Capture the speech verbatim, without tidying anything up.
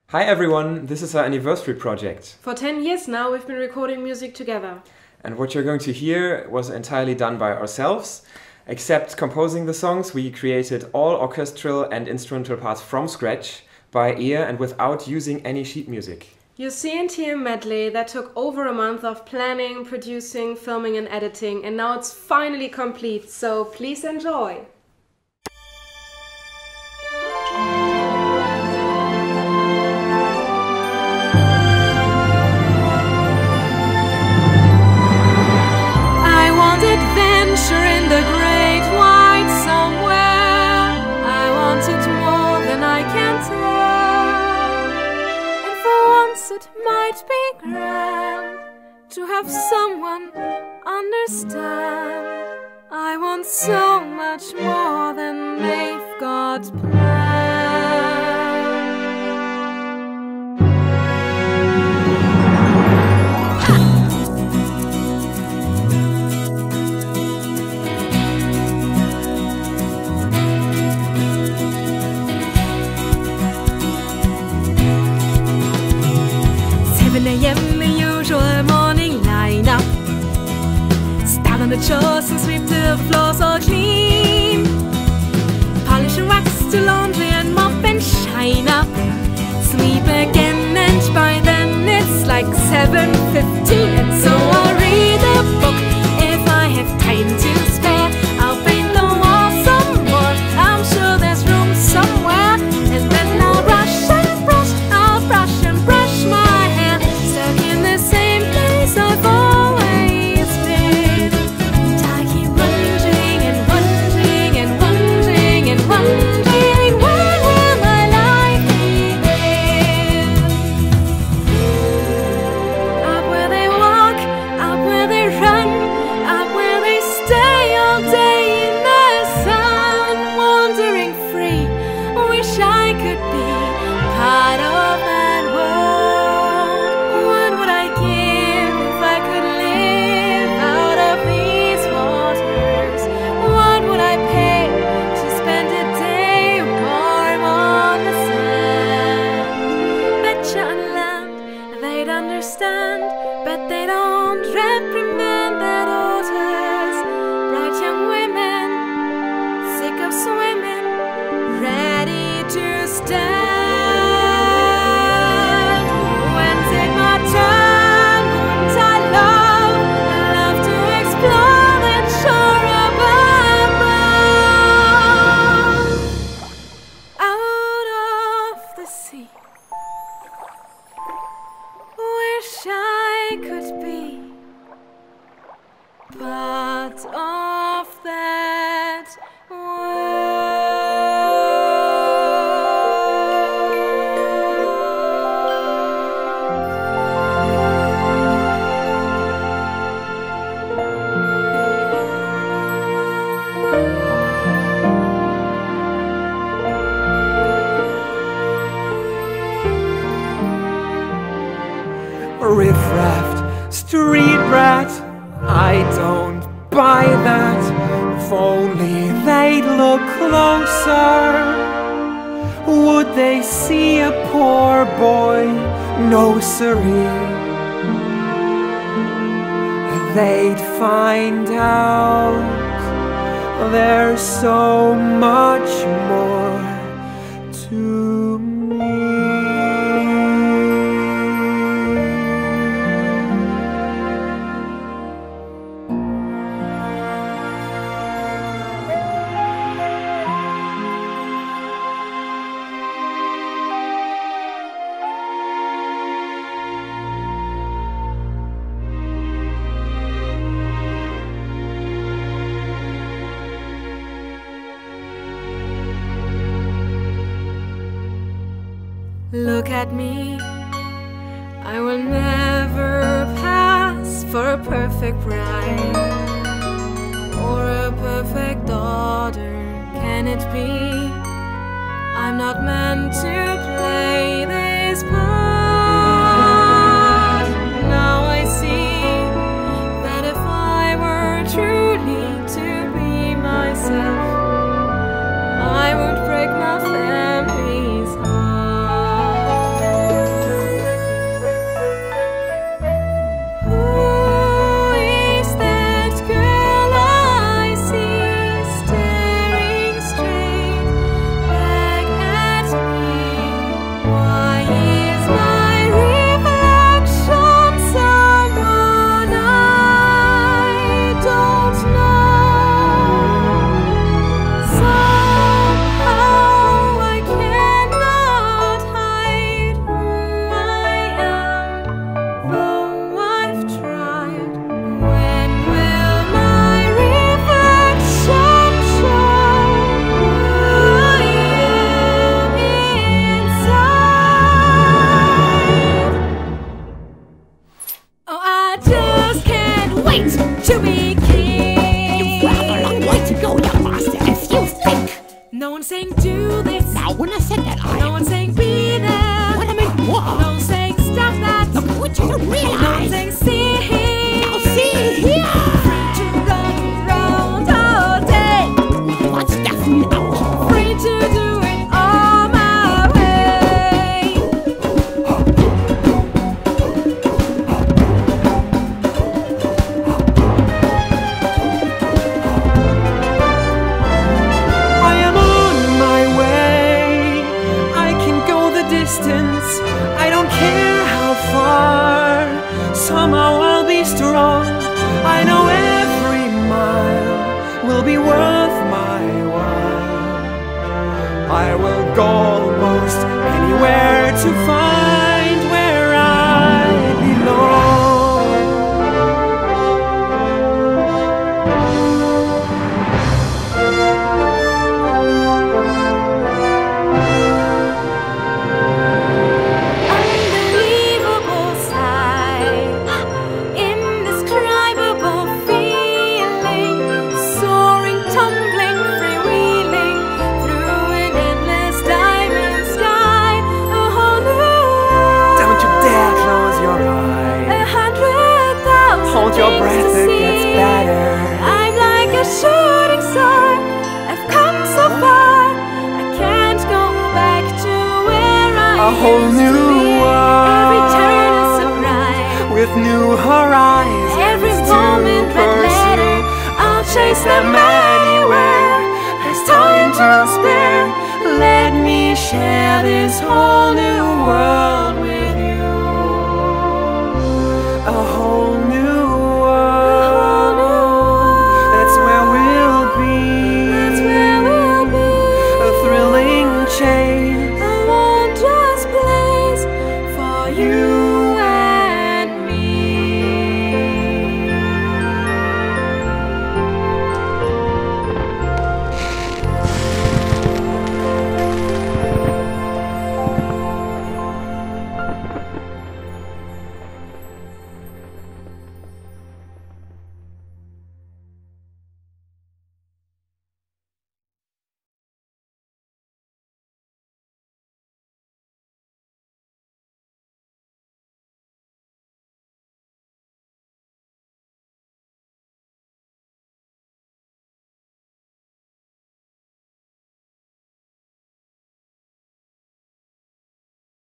Hi everyone, this is our anniversary project. For ten years now we've been recording music together. And what you're going to hear was entirely done by ourselves. Except composing the songs, we created all orchestral and instrumental parts from scratch, by ear and without using any sheet music. You see and hear Medley that took over a month of planning, producing, filming and editing, and now it's finally complete, so please enjoy! Adventure in the great wide somewhere. I wanted more than I can tell, and for once it might be grand to have someone understand. I want so much more than they've got planned. seven a m the usual morning line-up. Start on the chores and sweep till the floors all clean. Polish and wax, do laundry and mop and shine up. Sweep again and by then it's like seven fifteen. And so I'll read a book if I have time to spare. I'll paint the walls some more, I'm sure there's room somewhere. And then I'll brush and brush, I'll brush and brush my hair. Stuck in the same place I've always been. And I keep wondering and wondering and wondering and wondering, when will my life begin? Up where they walk, up where they run, up where they stay all day in the sun. Wandering free, wish I could be part of that world. What would I give if I could live out of these waters? What would I pay to spend a day warm on the sand? Betcha on land they'd understand, but they don't reprimand their daughters. Bright young women, sick of swimming, ready to stand. When's it my turn? Wouldn't I love, love to explore that shore above? Out of the sea, wish I could be part of that Rift-raft, street rat, I don't buy that. If only they'd look closer, would they see a poor boy? No siree. They'd find out there's so much more to me. Look at me, I will never pass for a perfect bride or a perfect daughter. Can it be? I'm not meant to play this part. Now I see that if I were truly to be myself, I would break my family's heart. distance, I don't care how far. Somehow I'll be strong. I know every mile will be worth my while. I will go almost anywhere to find where I belong. Your breath, it gets better. I'm like a shooting star. I've come so far. I can't go back to where I A whole used new to be. world, Every turn is a ride. with new horizons Every to moment red letter, pursue. I'll chase them anywhere. There's time to spare. Let me share this whole new world with you. A whole new you